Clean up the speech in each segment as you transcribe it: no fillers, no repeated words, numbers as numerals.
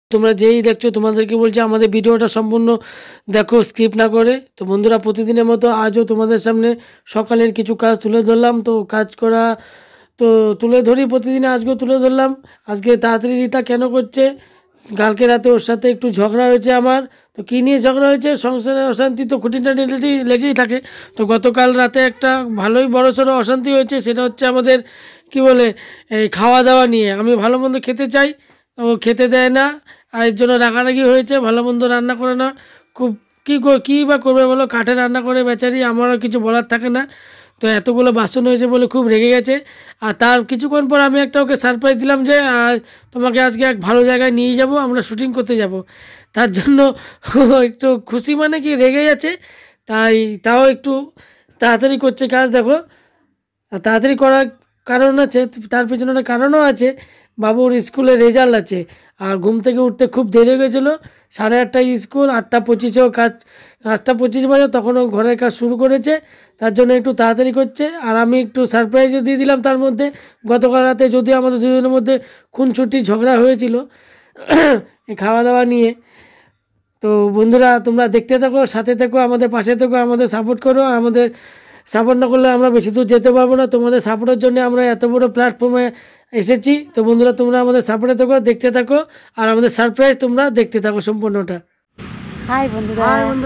তোমরা যেই দেখছো তোমাদেরকে বলছি আমাদের ভিডিওটা সম্পূর্ণ দেখো, স্কিপ না করে। তো বন্ধুরা, প্রতিদিনের মতো আজও তোমাদের সামনে সকালের কিছু কাজ তুলে ধরলাম। তো কাজ করা তো তুলে ধরি প্রতিদিন, আজকেও তুলে ধরলাম। আজকে তাড়াতাড়ি রীতা কেন করছে, কালকে রাতে ওর সাথে একটু ঝগড়া হয়েছে আমার। তো কী নিয়ে ঝগড়া হয়েছে, সংসারে অশান্তি তো খুঁটিনাটি লেগেই থাকে। তো গতকাল রাতে একটা ভালোই বড়সড় অশান্তি হয়েছে, সেটা হচ্ছে আমাদের কি বলে এই খাওয়া দাওয়া নিয়ে। আমি ভালো মন্দ খেতে চাই, ও খেতে দেয় না, আর এর জন্য রাগারাগি হয়েছে। ভালো মন্দ রান্না করে না, খুব কী বা করবে বলো, কাঠে রান্না করে বেচারি, আমারও কিছু বলার থাকে না। তো এতগুলো বাসন হয়েছে বলে খুব রেগে গেছে। আর তার কিছুক্ষণ পর আমি একটা ওকে সারপ্রাইজ দিলাম যে তোমাকে আজকে এক ভালো জায়গায় নিয়ে যাব, আমরা শুটিং করতে যাব। তার জন্য একটু খুশি মানে কি রেগে যাচ্ছে, তাও একটু তাড়াতাড়ি করছে কাজ। দেখো, আর তাড়াতাড়ি করার কারণ আছে, তার পেছনে একটা কারণও আছে। বাবুর স্কুলে রেজাল্ট আছে, আর ঘুম থেকে উঠতে খুব দেরি হয়ে গেছিলো। 8:30টায় স্কুল, 8:25-এও কাজ, 8:25 বাজে তখনও ঘরের কাজ শুরু করেছে। তার জন্য একটু তাড়াতাড়ি করছে। আর আমি একটু সারপ্রাইজও দিয়ে দিলাম তার মধ্যে। গতকাল রাতে যদিও আমাদের দুজনের মধ্যে খুনসুটি ঝগড়া হয়েছিল এই খাওয়া দাওয়া নিয়ে। তো বন্ধুরা, তোমরা দেখতে থাকো, সাথে থেকো, আমাদের পাশে থেকো, আমাদের সাপোর্ট করো। আর আমাদের সাপোর্ট না করলে আমরা বেশি দূর যেতে পারবো না। তোমাদের সাপোর্টের জন্য আমরা এত বড় প্ল্যাটফর্মে এসেছি। তো বন্ধুরা, তোমরা আমাদের সাপোর্টে থাকো, দেখতে থাকো, আর আমাদের সারপ্রাইজ তোমরা দেখতে থাকো সম্পূর্ণটা। হাই বন্ধুরা,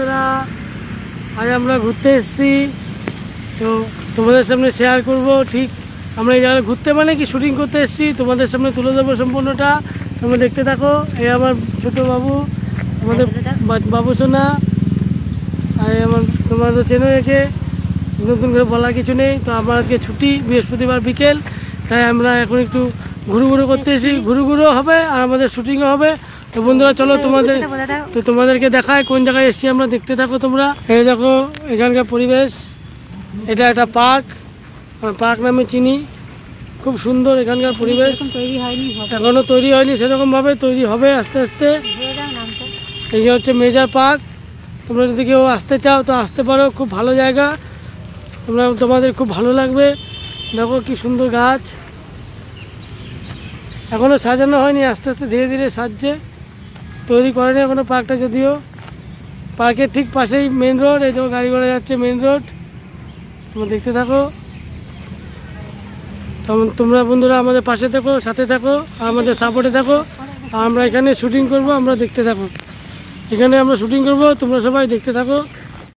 আজ আমরা ঘুরতে এসেছি। তো তোমাদের সামনে শেয়ার করব, ঠিক আমরা এই জায়গায় ঘুরতে মানে কি শুটিং করতে এসেছি, তোমাদের সামনে তুলে দেবো সম্পূর্ণটা। তোমরা দেখতে থাকো। এই আমার ছোট বাবু, আমাদের বাবু সোনা। আর আমার তোমরা তো চেনো একে, নতুন করে বলার কিছু নেই। তো আমার আজকে ছুটি, বৃহস্পতিবার বিকেল, তাই আমরা এখন একটু ঘুরু করতে এসেছি। ঘুরু হবে আর আমাদের শুটিংও হবে। তো বন্ধুরা চলো তোমাদেরকে দেখায় কোন জায়গায় এসেছি আমরা, দেখতে থাকো তোমরা। এই দেখো এখানকার পরিবেশ, এটা একটা পার্ক নামে চিনি, খুব সুন্দর এখানকার পরিবেশ। এখনো তৈরি হয়নি, সেরকমভাবে তৈরি হবে আস্তে আস্তে। এই হচ্ছে মেজর পার্ক। তোমরা যদি কেউ আসতে চাও তো আসতে পারো, খুব ভালো জায়গা, তোমাদের খুব ভালো লাগবে। দেখো কি সুন্দর গাছ, এখনো সাজানো হয়নি, আস্তে আস্তে ধীরে ধীরে সাজছে, তৈরি করেনি এখনো পার্কটা। যদিও পার্কের ঠিক পাশেই মেন রোড, এই দেখো গাড়ি ঘোড়া যাচ্ছে, মেন রোড। তোমরা দেখতে থাকো। তোমরা বন্ধুরা আমাদের পাশে থাকো, সাথে থাকো, আমাদের সাপোর্টে থাকো। আমরা এখানে শুটিং করব, আমরা দেখতে থাকো। এখানে আমরা শুটিং করব, তোমরা সবাই দেখতে থাকো।